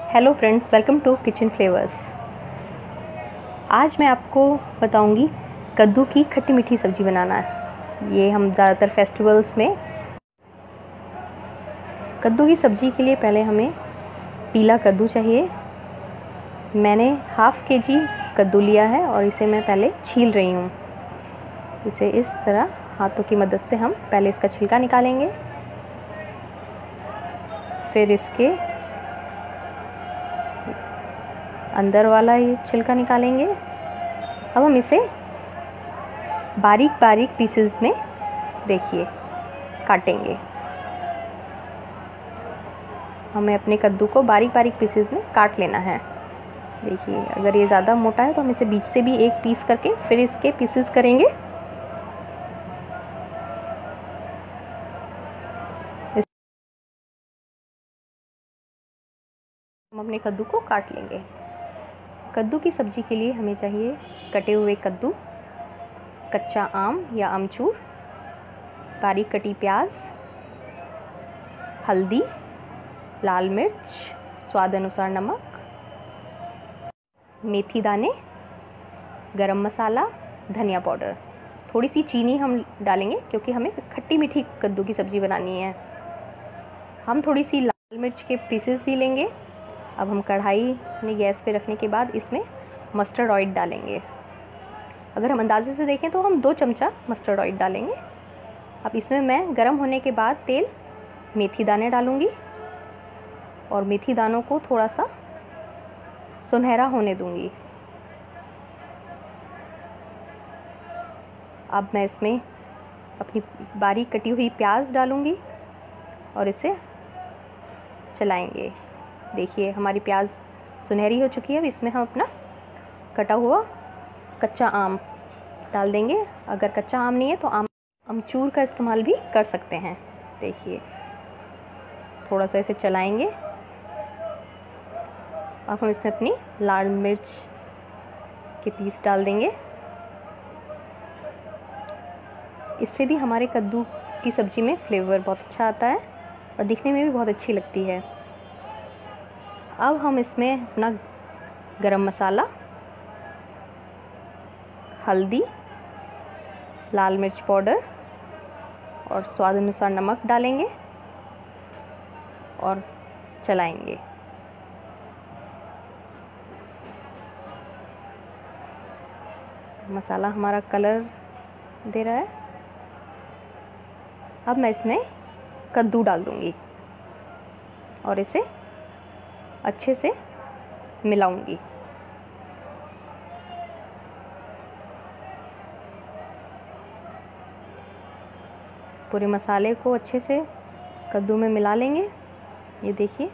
Hello friends, welcome to kitchen flavours. आज मैं आपको बताऊंगी कद्दू की खट्टी मीठी सब्ज़ी बनाना है। ये हम ज़्यादातर फेस्टिवल्स में कद्दू की सब्ज़ी के लिए पहले हमें पीला कद्दू चाहिए। मैंने हाफ केजी कद्दू लिया है और इसे मैं पहले छील रही हूँ। इसे इस तरह हाथों की मदद से हम पहले इसका छिलका निकालेंगे, फिर इसके अंदर वाला ये छिलका निकालेंगे। अब हम इसे बारीक बारीक पीसेस में देखिए काटेंगे। हमें अपने कद्दू को बारीक बारीक पीसेस में काट लेना है। देखिए, अगर ये ज़्यादा मोटा है तो हम इसे बीच से भी एक पीस करके फिर इसके पीसेस करेंगे। हम अपने कद्दू को काट लेंगे। कद्दू की सब्ज़ी के लिए हमें चाहिए कटे हुए कद्दू, कच्चा आम या अमचूर, बारीक कटी प्याज, हल्दी, लाल मिर्च, स्वाद अनुसार नमक, मेथी दाने, गरम मसाला, धनिया पाउडर। थोड़ी सी चीनी हम डालेंगे क्योंकि हमें खट्टी मीठी कद्दू की सब्ज़ी बनानी है। हम थोड़ी सी लाल मिर्च के पीसेस भी लेंगे। अब हम कढ़ाई में गैस पे रखने के बाद इसमें मस्टर्ड ऑयल डालेंगे। अगर हम अंदाजे से देखें तो हम 2 चमचा मस्टर्ड ऑयल डालेंगे। अब इसमें मैं गरम होने के बाद तेल मेथी दाने डालूँगी और मेथी दानों को थोड़ा सा सुनहरा होने दूँगी। अब मैं इसमें अपनी बारीक कटी हुई प्याज डालूँगी और इसे चलाएंगे। देखिए, हमारी प्याज सुनहरी हो चुकी है। अब इसमें हम अपना कटा हुआ कच्चा आम डाल देंगे। अगर कच्चा आम नहीं है तो अमचूर का इस्तेमाल भी कर सकते हैं। देखिए, थोड़ा सा इसे चलाएंगे। अब हम इसमें अपनी लाल मिर्च के पीस डाल देंगे। इससे भी हमारे कद्दू की सब्ज़ी में फ्लेवर बहुत अच्छा आता है और दिखने में भी बहुत अच्छी लगती है। अब हम इसमें अपना गरम मसाला, हल्दी, लाल मिर्च पाउडर और स्वाद अनुसार नमक डालेंगे और चलाएंगे। मसाला हमारा कलर दे रहा है। अब मैं इसमें कद्दू डाल दूंगी और इसे अच्छे से मिलाऊंगी। पूरे मसाले को अच्छे से कद्दू में मिला लेंगे। ये देखिए,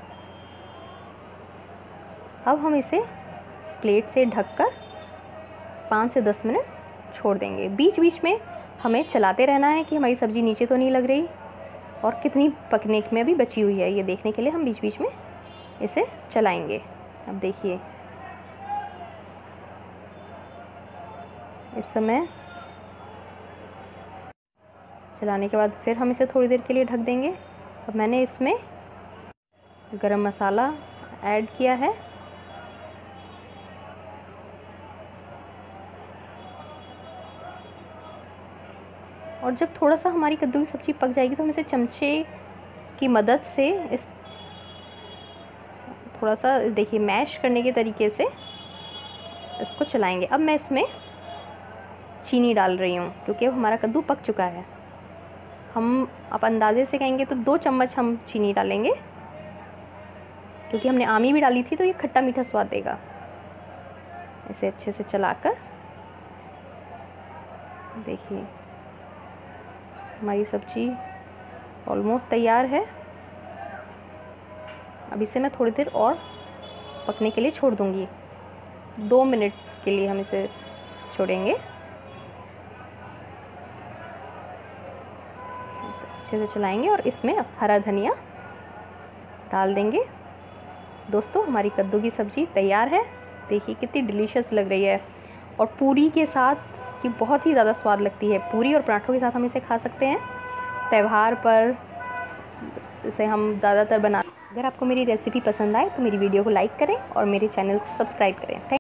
अब हम इसे प्लेट से ढककर 5 से 10 मिनट छोड़ देंगे। बीच बीच में हमें चलाते रहना है कि हमारी सब्ज़ी नीचे तो नहीं लग रही और कितनी पकने में अभी बची हुई है। ये देखने के लिए हम बीच बीच में इसे चलाएंगे। अब देखिए, इस समय चलाने के बाद फिर हम इसे थोड़ी देर के लिए ढक देंगे। अब मैंने इसमें गरम मसाला ऐड किया है और जब थोड़ा सा हमारी कद्दू की सब्ज़ी पक जाएगी तो हम इसे चमचे की मदद से इस थोड़ा सा देखिए मैश करने के तरीके से इसको चलाएंगे। अब मैं इसमें चीनी डाल रही हूँ क्योंकि अब हमारा कद्दू पक चुका है। हम आप अंदाजे से कहेंगे तो 2 चम्मच हम चीनी डालेंगे क्योंकि हमने आमी भी डाली थी तो ये खट्टा मीठा स्वाद देगा। इसे अच्छे से चलाकर देखिए, हमारी सब्ज़ी ऑलमोस्ट तैयार है। अब इसे मैं थोड़ी देर और पकने के लिए छोड़ दूँगी। 2 मिनट के लिए हम इसे छोड़ेंगे। अच्छे से चलाएंगे और इसमें हरा धनिया डाल देंगे। दोस्तों, हमारी कद्दू की सब्ज़ी तैयार है। देखिए कितनी डिलीशियस लग रही है और पूरी के साथ ये बहुत ही ज़्यादा स्वाद लगती है। पूरी और पराठों के साथ हम इसे खा सकते हैं। त्यौहार पर इसे हम ज़्यादातर अगर आपको मेरी रेसिपी पसंद आए तो मेरी वीडियो को लाइक करें और मेरे चैनल को सब्सक्राइब करें।